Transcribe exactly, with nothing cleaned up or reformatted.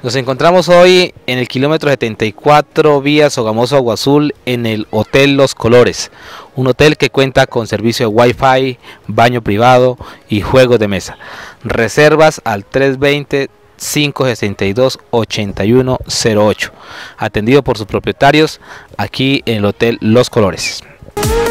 Nos encontramos hoy en el kilómetro setenta y cuatro vía Sogamoso Agua Azul en el Hotel Los Colores, un hotel que cuenta con servicio de Wi-Fi, baño privado y juegos de mesa. Reservas al tres dos cero, cinco seis dos, ocho uno cero ocho, atendido por sus propietarios aquí en el Hotel Los Colores.